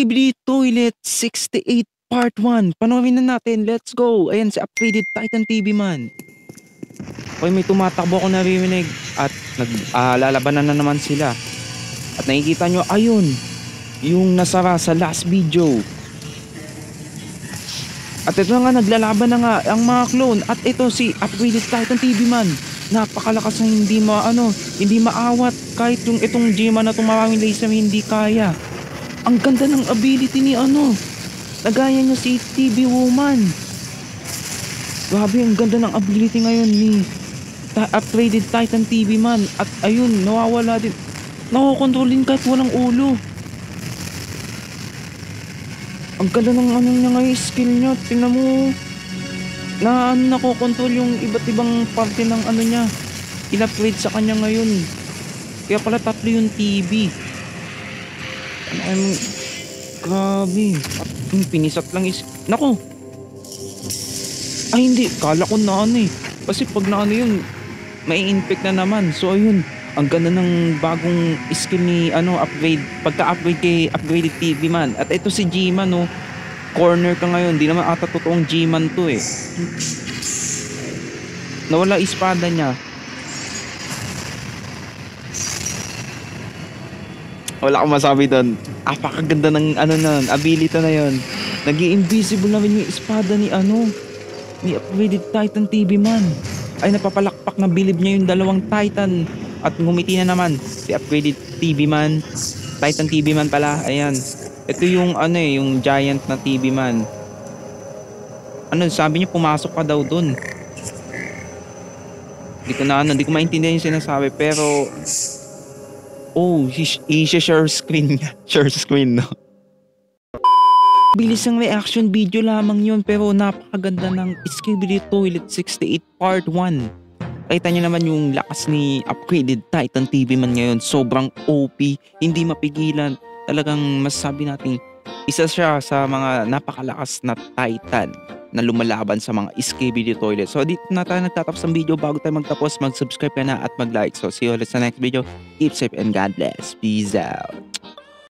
Skibidi Toilet 68 Part 1. Panoorin na natin. Let's go. Ayan si Upgraded Titan TV man. Okay, may tumatakbo ako naririnig at naglalabanan na naman sila. At nakikita nyo, ayun, yung nasara sa last video. At ito nga, naglalaban na nga ang mga clone. At ito si Upgraded Titan TV man. Napakalakas na hindi maawat. Kahit yung itong G-Man na itong maraming laser hindi kaya. Ang ganda ng ability ni nagaya niya si TV Woman. Grabe, ang ganda ng ability ngayon ni Upgraded Titan TV man. At ayun, nawawala din. Nakokontrolin kahit walang ulo. Ang ganda ng niya ngayon, skill niya. Tingnan mo. Nakokontrol yung iba't ibang parte ng niya. In-upgrade sa kanya ngayon. Kaya pala tatlo yung TV. Grabe. Yung pinisat lang is... Nako! Ay hindi, kala ko na Kasi pag yun, may infect na naman. So ayun, ang ganda ng bagong skill ni upgrade. Pagka-upgrade kay Upgraded TV man. At ito si G-Man corner ka ngayon. Di naman ata totoong G-Man to Nawala espada niya. Wala akong masabi doon. Apakaganda ng ability na yon. Nag-i-invisible naman yung espada ni Upgraded Titan TV man. Ay napapalakpak na bilib niya yung dalawang Titan. At ngumiti na naman si Upgraded TV man. Titan TV man pala. Ayan. Ito yung yung giant na TV man. Sabi niya pumasok ka daw doon. Hindi ko maintindihan yung sinasabi pero i-share screen niya. Share screen, no? Bilis ng reaction video lamang yun pero napakaganda ng Skibidi Toilet 68 Part 1. Kita niyo naman yung lakas ni Upgraded Titan TV man ngayon. Sobrang OP, hindi mapigilan. Talagang masasabi natin, isa siya sa mga napakalakas na Titan na lumalaban sa mga Skibidi Toilet. So dito na tayo nagtatapos ng video. Bago tayo magtapos, mag-subscribe ka na at mag-like. So see you ulit sa next video. Keep safe and God bless. Peace out.